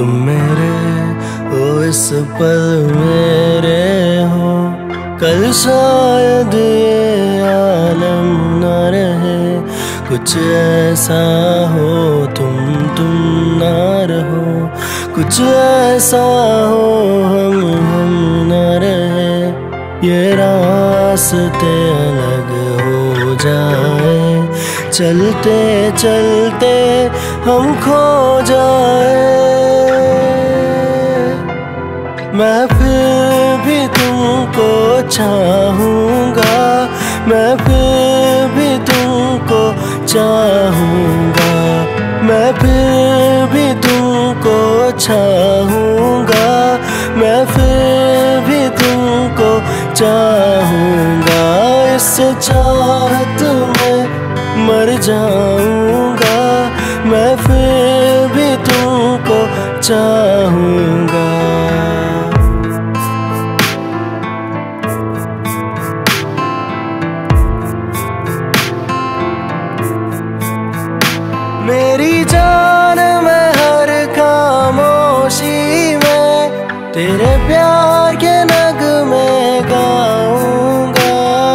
तुम मेरे हो, इस पल मेरे हो, कल शायद ये आलम न रहे। कुछ ऐसा हो तुम ना रहो, कुछ ऐसा हो हम न रहे। ये रास्ते अलग हो जाए, चलते चलते हम खो जाए। मैं फिर भी तुमको चाहूँगा, मैं फिर भी तुमको चाहूँगा, मैं फिर भी तुमको चाहूँगा, मैं फिर भी तुमको चाहूँगा। इस चाहत में मर जाऊँगा, मैं फिर भी तुमको चाहूँगा। मेरी जान मैं हर खामोशी में तेरे प्यार के नगमे गाऊंगा।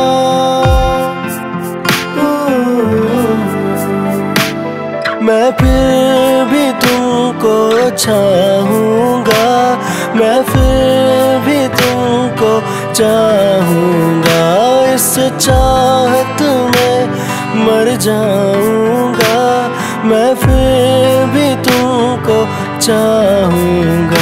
मैं फिर भी तुमको चाहूँगा, मैं फिर भी तुमको चाहूँगा। इस चाहत में मर जाऊँगा, मैं फिर भी तुमको चाहूँगा।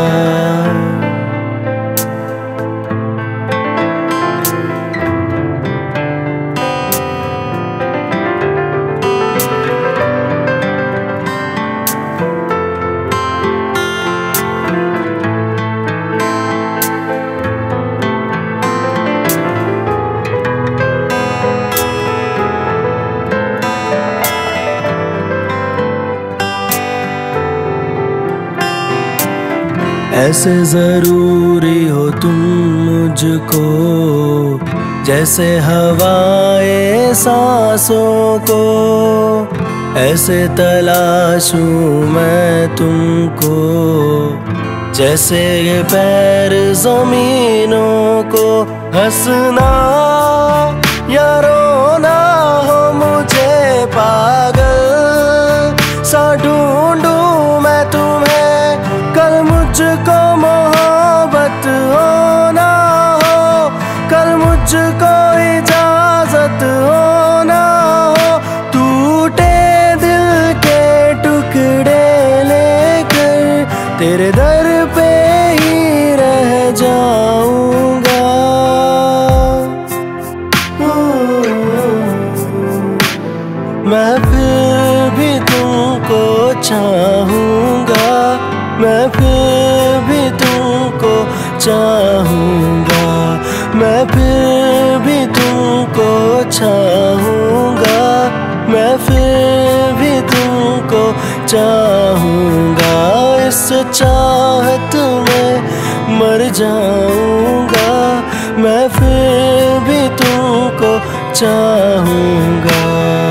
ऐसे ज़रूरी हो तुम मुझको, जैसे हवाएं सांसों को। ऐसे तलाशूं मैं तुमको, जैसे ये पैर ज़मीनों को। हंसना या रोना हो मुझे पागल सा ढूंढूं मैं तुम्हें। कल मुझको मोहब्बत हो ना हो, कल मुझको इजाजत हो ना हो। टूटे दिल के टुकड़े लेकर तेरे दर पे ही रह जाऊंगा। मैं फिर भी तुमको चाहूँगा, मैं फिर भी तुमको चाहूँगा, मैं फिर भी तुमको चाहूँगा, मैं फिर भी तुमको चाहूँगा। इस चाहत में मर जाऊँगा, मैं फिर भी तुमको चाहूँगा।